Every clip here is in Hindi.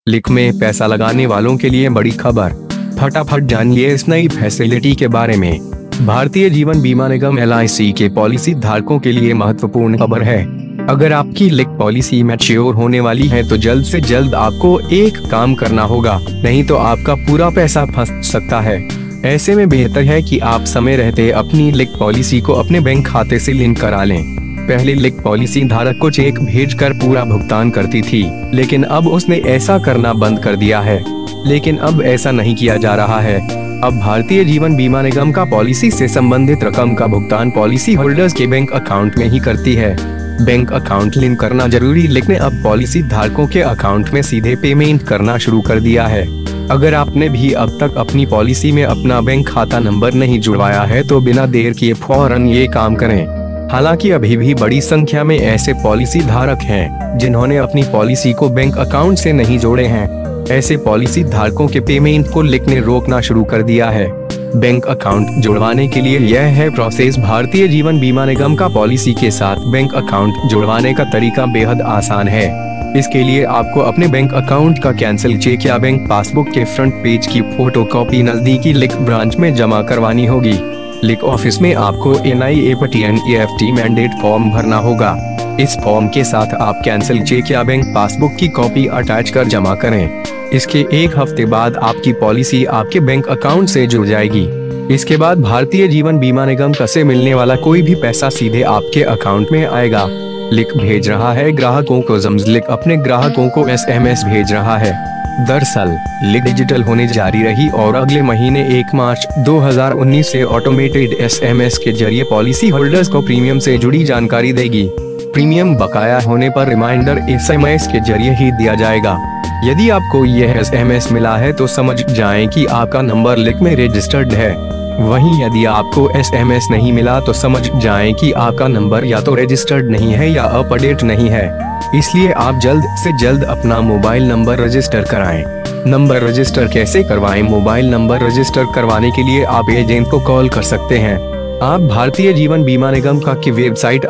लिक में पैसा लगाने वालों के लिए बड़ी खबर। फटाफट जानिए इस नई फैसिलिटी के बारे में। भारतीय जीवन बीमा निगम LIC के पॉलिसी धारकों के लिए महत्वपूर्ण खबर है। अगर आपकी लिक पॉलिसी मैच्योर होने वाली है तो जल्द से जल्द आपको एक काम करना होगा, नहीं तो आपका पूरा पैसा फंस सकता है। ऐसे में बेहतर है कि आप समय रहते अपनी लिक पॉलिसी को अपने बैंक खाते से लिंक करा लें। पहले लिक पॉलिसी धारक को चेक भेजकर पूरा भुगतान करती थी, लेकिन अब उसने ऐसा करना बंद कर दिया है। लेकिन अब ऐसा नहीं किया जा रहा है। अब भारतीय जीवन बीमा निगम का पॉलिसी से संबंधित रकम का भुगतान पॉलिसी होल्डर्स के बैंक अकाउंट में ही करती है। बैंक अकाउंट लिंक करना जरूरी, लेकिन अब पॉलिसी धारकों के अकाउंट में सीधे पेमेंट करना शुरू कर दिया है। अगर आपने भी अब तक अपनी पॉलिसी में अपना बैंक खाता नंबर नहीं जुड़वाया है तो बिना देर किए फौरन ये काम करें। हालांकि अभी भी बड़ी संख्या में ऐसे पॉलिसी धारक हैं जिन्होंने अपनी पॉलिसी को बैंक अकाउंट से नहीं जोड़े हैं। ऐसे पॉलिसी धारकों के पेमेंट को लिक ने रोकना शुरू कर दिया है। बैंक अकाउंट जुड़वाने के लिए यह है प्रोसेस। भारतीय जीवन बीमा निगम का पॉलिसी के साथ बैंक अकाउंट जुड़वाने का तरीका बेहद आसान है। इसके लिए आपको अपने बैंक अकाउंट का कैंसिल चेक या बैंक पासबुक के फ्रंट पेज की फोटोकॉपी नजदीकी लिक ब्रांच में जमा करवानी होगी। लिक ऑफिस में आपको NIAPT EFT मैंडेट फॉर्म भरना होगा। इस फॉर्म के साथ आप कैंसिल चेक या बैंक पासबुक की कॉपी अटैच कर जमा करें। इसके एक हफ्ते बाद आपकी पॉलिसी आपके बैंक अकाउंट से जुड़ जाएगी। इसके बाद भारतीय जीवन बीमा निगम से मिलने वाला कोई भी पैसा सीधे आपके अकाउंट में आएगा। लिक भेज रहा है ग्राहकों को लिक अपने ग्राहकों को SMS भेज रहा है। दरअसल लिक डिजिटल होने जारी रही और अगले महीने 1 मार्च 2019 से ऑटोमेटेड SMS के जरिए पॉलिसी होल्डर्स को प्रीमियम से जुड़ी जानकारी देगी। प्रीमियम बकाया होने पर रिमाइंडर SMS के जरिए ही दिया जाएगा। यदि आपको यह SMS मिला है तो समझ जाएं कि आपका नंबर लिक में रजिस्टर्ड है। वहीं यदि आपको SMS नहीं मिला तो समझ जाएं कि आपका नंबर या तो रजिस्टर्ड नहीं है या अपडेट नहीं है। इसलिए आप जल्द से जल्द अपना मोबाइल नंबर रजिस्टर कराएं। नंबर रजिस्टर कैसे करवाएं? मोबाइल नंबर रजिस्टर करवाने के लिए आप एजेंट को कॉल कर सकते हैं। आप भारतीय जीवन बीमा निगम की वेबसाइट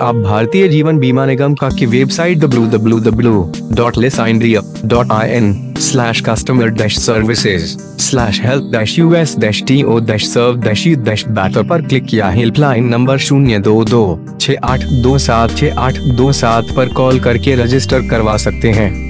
www.lisaindia.in/customer-services/help-us-to-serve-better पर क्लिक किया। हेल्पलाइन नंबर 02268276827 पर कॉल करके रजिस्टर करवा सकते हैं।